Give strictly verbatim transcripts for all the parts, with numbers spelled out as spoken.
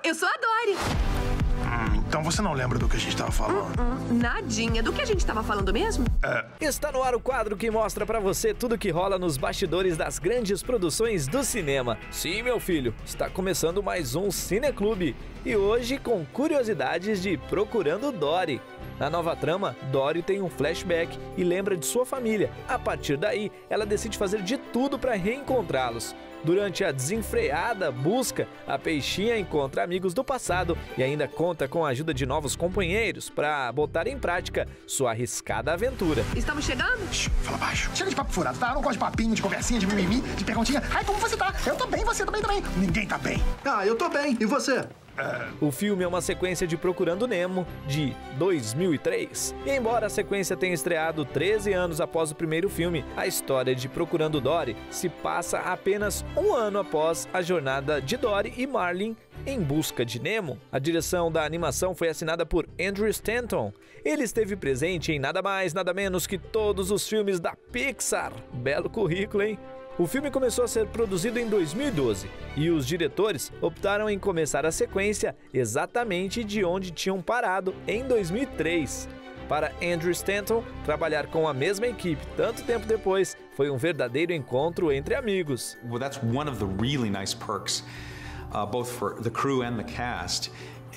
Eu sou a Dory. Hum, então você não lembra do que a gente tava falando? Uh -uh, nadinha. Do que a gente tava falando mesmo? É. Está no ar o quadro que mostra pra você tudo que rola nos bastidores das grandes produções do cinema. Sim, meu filho, está começando mais um Cineclube. E hoje com curiosidades de Procurando Dory. Na nova trama, Dory tem um flashback e lembra de sua família. A partir daí, ela decide fazer de tudo para reencontrá-los. Durante a desenfreada busca, a peixinha encontra amigos do passado e ainda conta com a ajuda de novos companheiros para botar em prática sua arriscada aventura. Estamos chegando? Shhh, fala baixo. Chega de papo furado, tá? Eu não gosto de papinho, de conversinha, de mimimi, de perguntinha. Ai, como você tá? Eu tô bem, você também, também. Ninguém tá bem. Ah, eu tô bem. E você? O filme é uma sequência de Procurando Nemo, de dois mil e três. E embora a sequência tenha estreado treze anos após o primeiro filme, a história de Procurando Dory se passa apenas um ano após a jornada de Dory e Marlin em busca de Nemo. A direção da animação foi assinada por Andrew Stanton. Ele esteve presente em nada mais, nada menos que todos os filmes da Pixar. Belo currículo, hein? O filme começou a ser produzido em dois mil e doze e os diretores optaram em começar a sequência exatamente de onde tinham parado em dois mil e três. Para Andrew Stanton, trabalhar com a mesma equipe tanto tempo depois foi um verdadeiro encontro entre amigos. Well, that's one of the really nice perks, uh, both for the crew and the cast.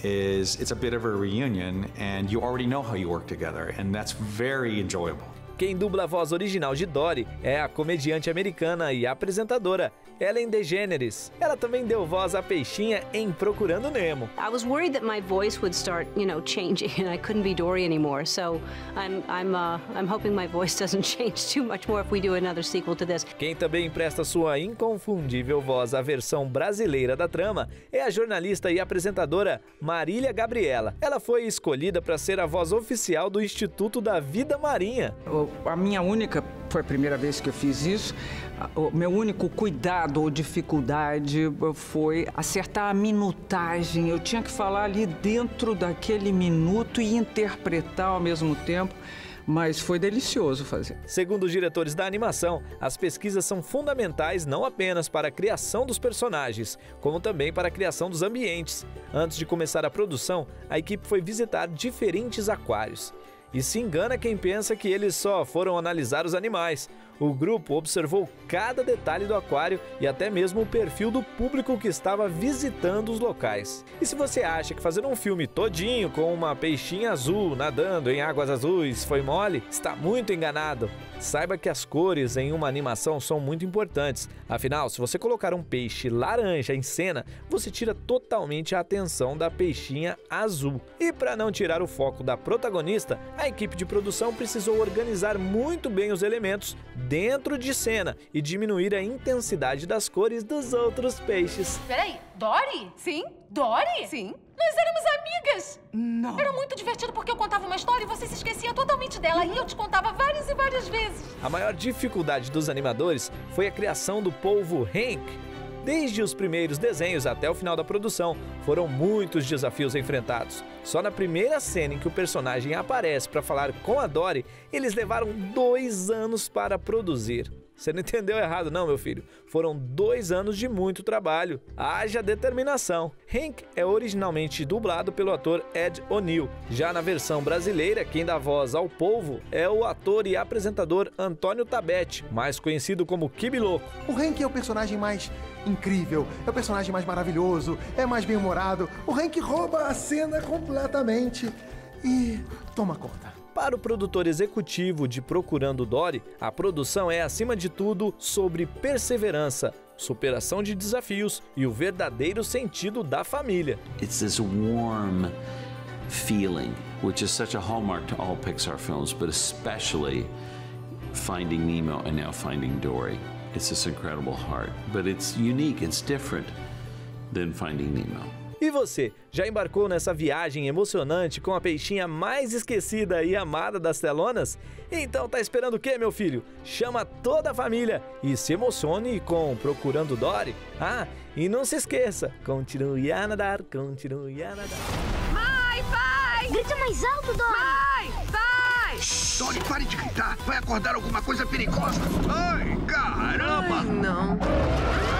Is it's a bit of a reunion and you already know how you work together, and that's very enjoyable. Quem dubla a voz original de Dory é a comediante americana e apresentadora Ellen DeGeneres. Ela também deu voz à peixinha em Procurando Nemo. I was worried that my voice would start, you know, changing and I couldn't be Dory anymore. So I'm I'm uh, I'm hoping my voice doesn't change too much more if we do another sequel to this. Quem também empresta sua inconfundível voz à versão brasileira da trama é a jornalista e apresentadora Marília Gabriela. Ela foi escolhida para ser a voz oficial do Instituto da Vida Marinha. A minha única, foi a primeira vez que eu fiz isso, o meu único cuidado ou dificuldade foi acertar a minutagem. Eu tinha que falar ali dentro daquele minuto e interpretar ao mesmo tempo, mas foi delicioso fazer. Segundo os diretores da animação, as pesquisas são fundamentais não apenas para a criação dos personagens, como também para a criação dos ambientes. Antes de começar a produção, a equipe foi visitar diferentes aquários. E se engana quem pensa que eles só foram analisar os animais. O grupo observou cada detalhe do aquário e até mesmo o perfil do público que estava visitando os locais. E se você acha que fazer um filme todinho com uma peixinha azul nadando em águas azuis foi mole, está muito enganado. Saiba que as cores em uma animação são muito importantes. Afinal, se você colocar um peixe laranja em cena, você tira totalmente a atenção da peixinha azul. E para não tirar o foco da protagonista, a equipe de produção precisou organizar muito bem os elementos dentro de cena e diminuir a intensidade das cores dos outros peixes. Peraí, Dory? Sim. Dory? Sim. Nós éramos amigas! Não. Era muito divertido porque eu contava uma história e você se esquecia totalmente dela e eu te contava várias e várias vezes. A maior dificuldade dos animadores foi a criação do polvo Hank. Desde os primeiros desenhos até o final da produção, foram muitos desafios enfrentados. Só na primeira cena em que o personagem aparece para falar com a Dory, eles levaram dois anos para produzir. Você não entendeu errado não, meu filho. Foram dois anos de muito trabalho. Haja determinação. Hank é originalmente dublado pelo ator Ed O'Neill. Já na versão brasileira, quem dá voz ao polvo é o ator e apresentador Antônio Tabet, mais conhecido como Kibiloco. O Hank é o personagem mais incrível, é o personagem mais maravilhoso, é mais bem-humorado. O Hank rouba a cena completamente e toma conta. Para o produtor executivo de Procurando Dory, a produção é, acima de tudo, sobre perseverança, superação de desafios e o verdadeiro sentido da família. It's this warm feeling, which is such a hallmark to all Pixar films, but especially Finding Nemo and now Finding Dory. It's this incredible heart, but it's unique, it's different than Finding Nemo. E você, já embarcou nessa viagem emocionante com a peixinha mais esquecida e amada das telonas? Então tá esperando o quê, meu filho? Chama toda a família e se emocione com Procurando Dory. Ah, e não se esqueça, continue a nadar, continue a nadar. Mãe, pai! Grita mais alto, Dory! Mãe, pai! Shhh, Dory, pare de gritar! Vai acordar alguma coisa perigosa! Ai, caramba! Ai, não.